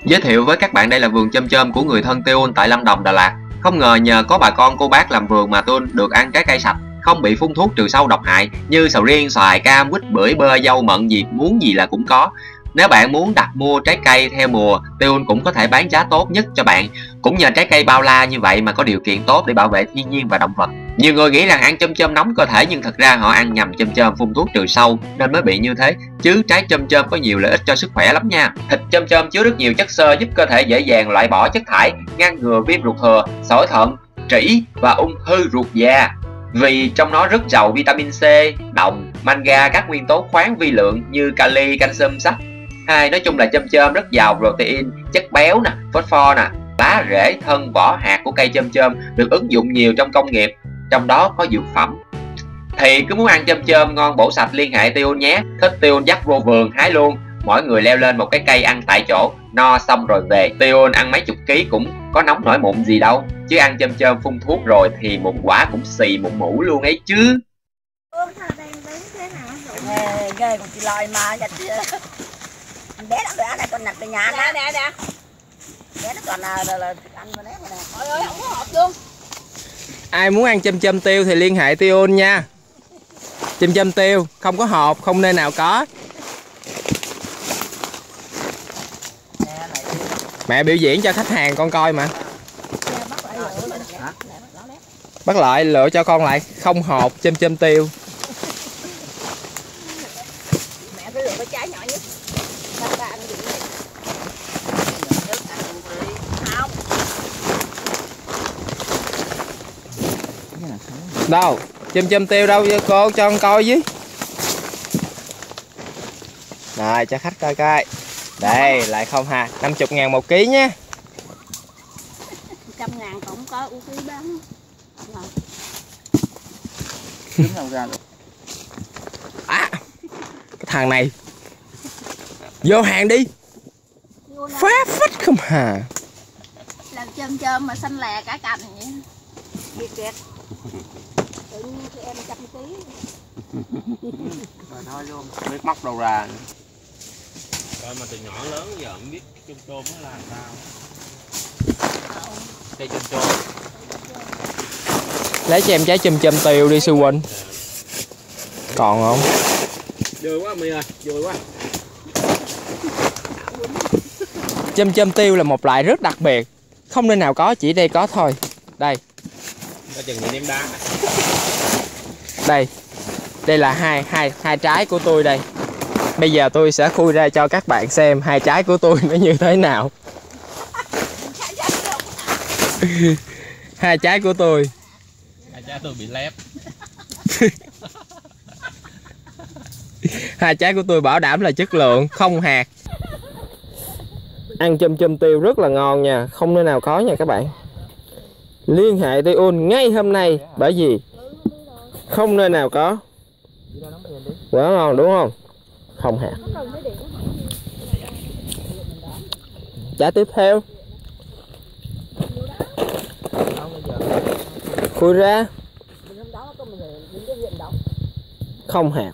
Giới thiệu với các bạn, đây là vườn chôm chôm của người thân Tiun tại Lâm Đồng, Đà Lạt. Không ngờ nhờ có bà con cô bác làm vườn mà Tiun được ăn trái cây sạch, không bị phun thuốc trừ sâu độc hại như sầu riêng, xoài, cam, quýt, bưởi, bơ, dâu, mận gì muốn gì là cũng có. Nếu bạn muốn đặt mua trái cây theo mùa, Tiun cũng có thể bán giá tốt nhất cho bạn. Cũng nhờ trái cây bao la như vậy mà có điều kiện tốt để bảo vệ thiên nhiên và động vật. Nhiều người nghĩ rằng ăn chôm chôm nóng cơ thể, nhưng thật ra họ ăn nhầm chôm chôm phun thuốc trừ sâu nên mới bị như thế, chứ trái chôm chôm có nhiều lợi ích cho sức khỏe lắm nha. Thịt chôm chôm chứa rất nhiều chất xơ giúp cơ thể dễ dàng loại bỏ chất thải, ngăn ngừa viêm ruột thừa, sỏi thận, trĩ và ung thư ruột già. Vì trong nó rất giàu vitamin C, đồng, manga, các nguyên tố khoáng vi lượng như kali, canxi, sắt. Nói chung là chôm chôm rất giàu protein, chất béo nè, phosphor nè. Lá, rễ, thân, vỏ, hạt của cây chôm chôm được ứng dụng nhiều trong công nghiệp, trong đó có dược phẩm. Thì cứ muốn ăn chôm chôm ngon bổ sạch liên hệ Tiun nhé. Thích Tiun dắt vô vườn hái luôn, mỗi người leo lên một cái cây ăn tại chỗ, no xong rồi về. Tiun ăn mấy chục ký cũng có nóng nổi mụn gì đâu, chứ ăn chôm chôm phun thuốc rồi thì mụn quả cũng xì mụn mũ luôn ấy chứ. Ghê còn chị lòi mà bé nó đẻ này con nặt về nhà nè nè nè, bé nó còn là ăn mà nè. Ôi ơi không có hộp luôn. Ai muốn ăn chôm chôm tiêu thì liên hệ Tiun nha. Chôm chôm tiêu không có hộp, không nơi nào có. Mẹ biểu diễn cho khách hàng con coi mà. Bắt lại lựa cho con lại, không hộp chôm chôm tiêu. Mẹ phải lựa cái trái nhỏ nhất. Đâu, chôm chôm tiêu đâu cô, cho con coi với. Rồi cho khách coi coi. Đây lại không hà, 50.000 một ký nhé. 100.000 cũng có ưu phí bán. Đứng đâu ra được. Cái thằng này vô hàng đi. Phá phách không hà. Làm chôm chôm mà xanh lè cả cành vậy. Biết kìt. Tự nhiên cho em 100 kg. Rồi thôi luôn, không biết móc đâu ra. Coi mà từ nhỏ lớn giờ không biết chôm chôm nó là sao. Cây chôm chôm. Lấy cho em trái chôm chôm tiêu đi sư huynh. Còn không? Vui quá My ơi, vui quá. Chôm chôm tiêu là một loại rất đặc biệt, không nơi nào có, chỉ đây có thôi. Đây. Có chừng như ném đá. Đây là hai trái của tôi đây. Bây giờ tôi sẽ khui ra cho các bạn xem hai trái của tôi nó như thế nào. Hai trái của tôi. Hai trái tôi bị lép. Hai trái của tôi bảo đảm là chất lượng, không hạt. Ăn chôm chôm tiêu rất là ngon nha, không nơi nào có nha các bạn. Liên hệ Tiun ngay hôm nay, bởi vì không nơi nào có. Quá ngon đúng không? Không hạt. Trái tiếp theo. Khui ra. Không hạt.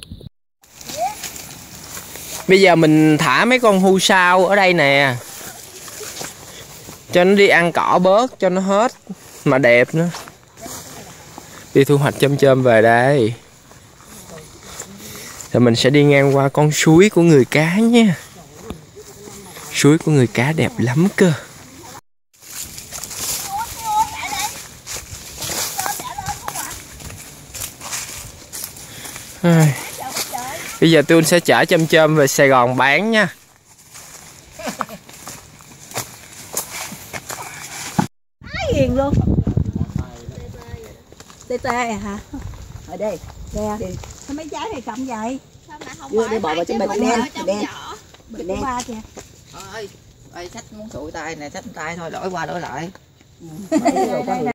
Bây giờ mình thả mấy con hươu sao ở đây nè, cho nó đi ăn cỏ bớt cho nó hết mà đẹp nữa. Đi thu hoạch chôm chôm về đây. Rồi mình sẽ đi ngang qua con suối của người cá nha. Suối của người cá đẹp lắm cơ. Bây giờ tôi sẽ chở chôm chôm về Sài Gòn bán nha. Hiền luôn. Tê tê hả? Ở đây. Nè thì sao mấy trái này cầm vậy? Sao mà không phải bỏ vào trong bịch đen, đen. Bịch đen qua kìa. Ơi, sách muốn sụi tay này, sách tay thôi, đổi qua đổi lại.